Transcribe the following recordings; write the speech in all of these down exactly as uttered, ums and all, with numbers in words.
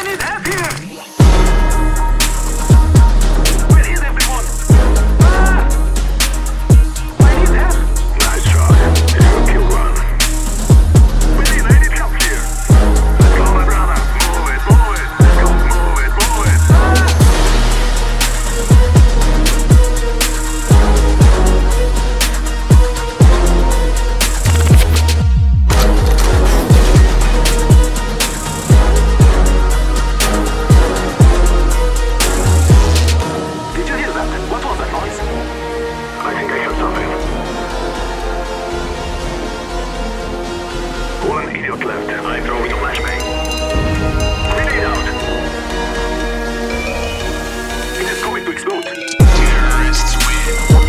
need help here! Where is everyone? Ah! I need help! Nice try. It's your kill run. Willie, I need help here. Let's go, my brother. Move it, move it. Let's go, move it, move it. Ah! One idiot left. I'm throwing a flashbang. Grenade out. It is going to explode. Terrorists win.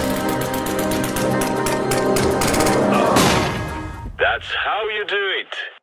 That's how you do it.